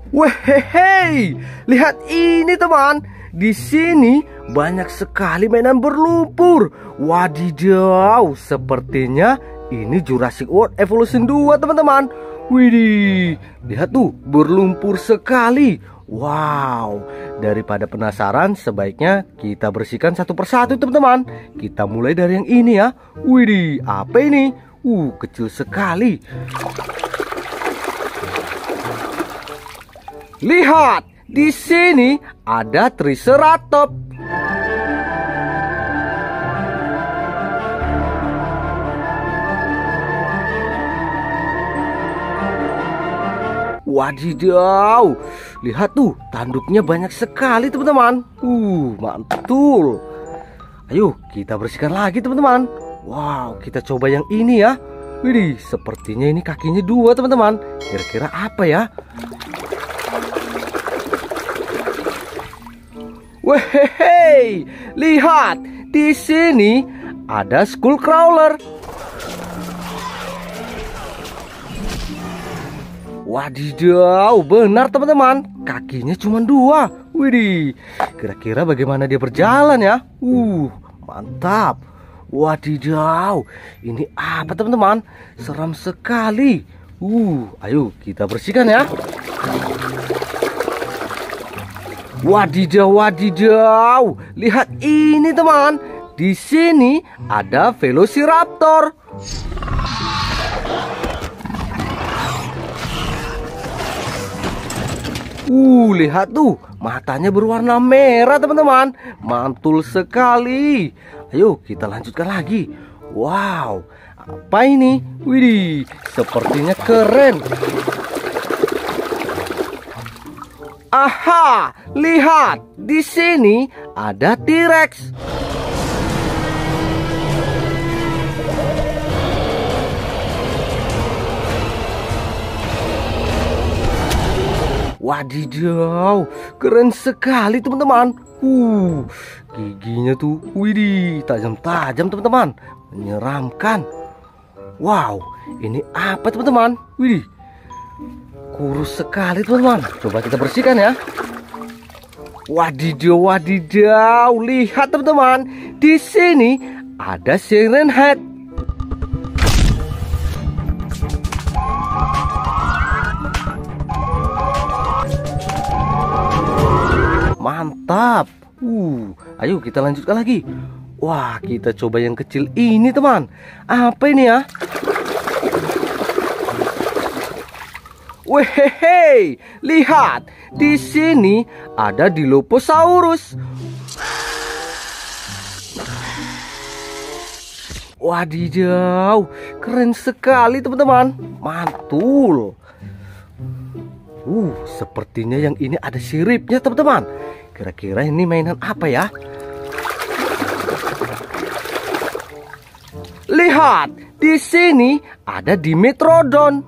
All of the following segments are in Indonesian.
Wehehe, lihat ini teman. Di sini banyak sekali mainan berlumpur. Wadidaw, sepertinya ini Jurassic World Evolution 2 teman-teman. Widih, lihat tuh, berlumpur sekali. Wow, daripada penasaran, sebaiknya kita bersihkan satu persatu teman-teman. Kita mulai dari yang ini ya. Widih, apa ini? Kecil sekali. Lihat, di sini ada Triceratops. Wadidaw, lihat tuh, tanduknya banyak sekali teman-teman. Mantul. Ayo kita bersihkan lagi teman-teman. Wow, kita coba yang ini ya. Widih, sepertinya ini kakinya dua teman-teman. Kira-kira apa ya? Wehehe, lihat, di sini ada Skullcrawler. Wadidaw, benar teman-teman, kakinya cuma dua. Widih, kira-kira bagaimana dia berjalan ya? Mantap. Wadidaw, ini apa teman-teman? Seram sekali. Ayo kita bersihkan ya. Wadidaw, wadidaw, lihat ini teman. Di sini ada Velociraptor. Lihat tuh, matanya berwarna merah teman-teman. Mantul sekali. Ayo kita lanjutkan lagi. Wow, apa ini? Widih, sepertinya keren. Aha, lihat, di sini ada T-Rex. Wadidaw, keren sekali teman-teman. Giginya tuh, widih, tajam-tajam teman-teman. Menyeramkan. Wow, ini apa teman-teman? Widih, kurus sekali teman-teman. Coba kita bersihkan ya. Wadidaw, wadidaw, lihat teman-teman. Di sini ada Siren Head. Mantap. Ayo kita lanjutkan lagi. Wah, kita coba yang kecil ini teman. Apa ini ya? Wehehe, lihat, di sini ada Dilophosaurus. Wadidaw, keren sekali teman-teman. Mantul. Sepertinya yang ini ada siripnya teman-teman. Kira-kira ini mainan apa ya? Lihat, di sini ada Dimetrodon.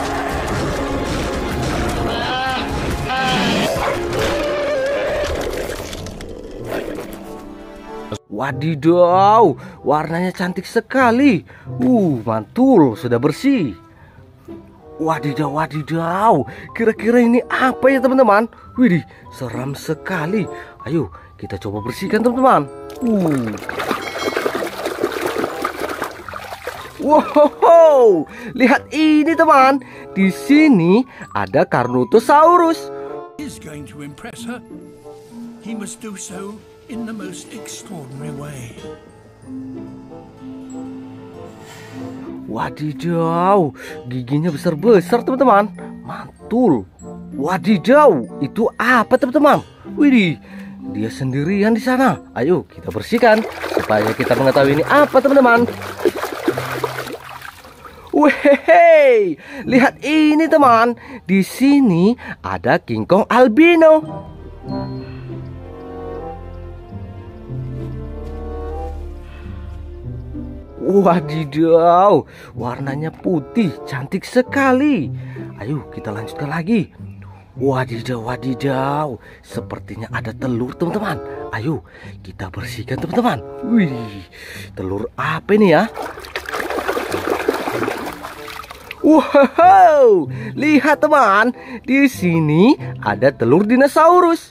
Wadidaw, warnanya cantik sekali. Mantul, sudah bersih. Wadidaw, wadidaw, kira-kira ini apa ya teman-teman? Widih, seram sekali. Ayo kita coba bersihkan teman-teman. Wow, lihat ini teman. Di sini ada Carnotaurus. Is going to impress her. He must do so in the most extraordinary way. Wadidaw, giginya besar-besar teman-teman. Mantul. Wadidaw, itu apa teman-teman? Widih, dia sendirian di sana. Ayo kita bersihkan supaya kita mengetahui ini apa teman-teman. Wehehe, lihat ini teman. Di sini ada King Kong albino. Wadidaw, warnanya putih, cantik sekali. Ayo kita lanjutkan lagi. Wadidaw, wadidaw, sepertinya ada telur teman-teman. Ayo kita bersihkan teman-teman. Wih, telur apa ini ya? Wow, lihat teman, di sini ada telur dinosaurus.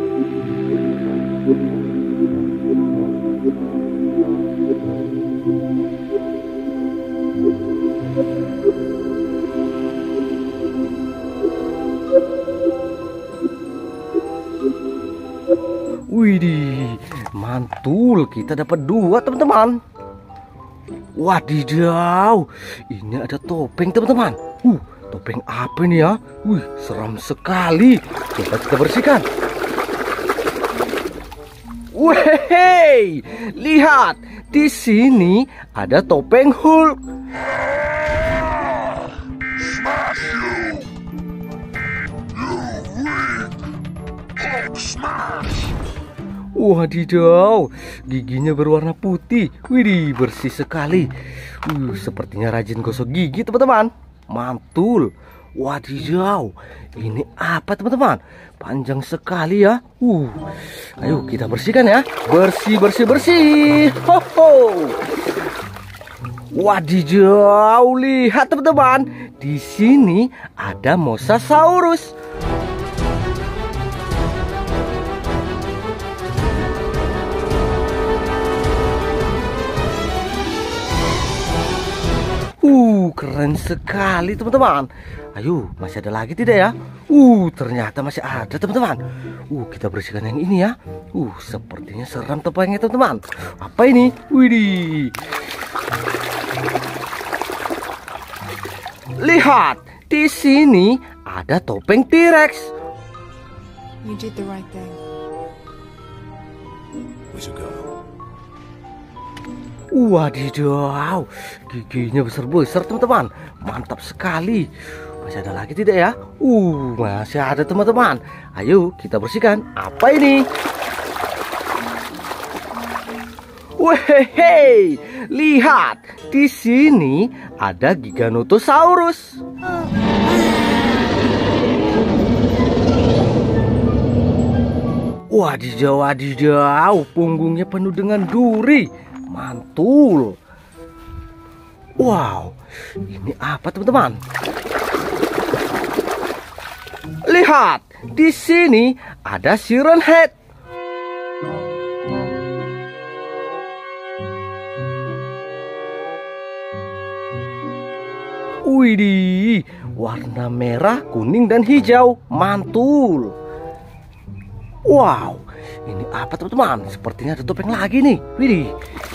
Widih, mantul, kita dapat 2 teman-teman. Wadidaw, ini ada topeng teman-teman. Topeng apa nih ya? Wih, seram sekali. Coba kita bersihkan. Wehey, lihat, di sini ada topeng Hulk. Smash you! You win! Hulk smash! Wadidaw, giginya berwarna putih. Widih, bersih sekali. Sepertinya rajin gosok gigi teman-teman. Mantul. Wadidaw, ini apa teman-teman? Panjang sekali ya. Ayo kita bersihkan ya. Bersih, bersih, bersih. Wadidaw, lihat teman-teman. Di sini ada Mosasaurus. Keren sekali teman-teman. Ayo, masih ada lagi tidak ya? Ternyata masih ada teman-teman. Kita bersihkan yang ini ya. Sepertinya seram topengnya teman-teman. Apa ini? Widih. Lihat, di sini ada topeng T-Rex. You did the right thing. We should go. Wadidaw, giginya besar-besar teman-teman. Mantap sekali. Masih ada lagi tidak ya? Masih ada teman-teman. Ayo kita bersihkan. Apa ini? Wehehe, lihat, di sini ada Giganotosaurus. Wadidaw, wadidaw, punggungnya penuh dengan duri. Mantul. Wow, ini apa teman-teman? Lihat, di sini ada Siren Head. Widih, warna merah, kuning, dan hijau. Mantul. Wow, ini apa teman-teman? Sepertinya ada topeng lagi nih. Widih.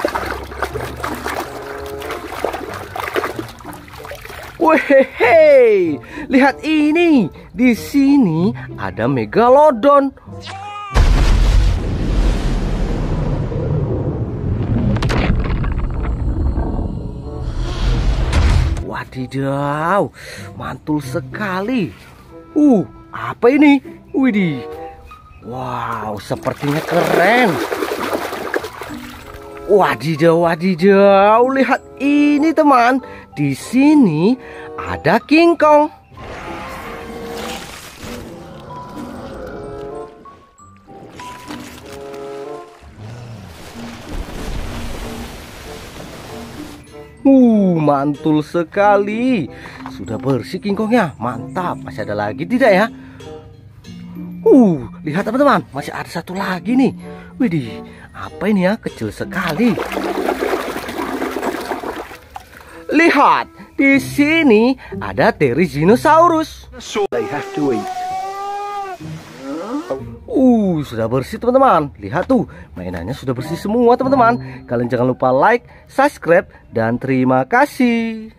Wehehe, lihat ini. Di sini ada Megalodon. Wadidaw, mantul sekali. Apa ini? Widih. Wow, sepertinya keren. Wadidaw, wadidaw, lihat ini teman. Di sini ada King Kong. Mantul sekali. Sudah bersih King Kongnya. Mantap. Masih ada lagi tidak ya? Lihat teman-teman, masih ada satu lagi nih. Widih, apa ini ya? Kecil sekali. Lihat, di sini ada Therizinosaurus. So they have to eat. Sudah bersih teman-teman. Lihat tuh, mainannya sudah bersih semua teman-teman. Kalian jangan lupa like, subscribe, dan terima kasih.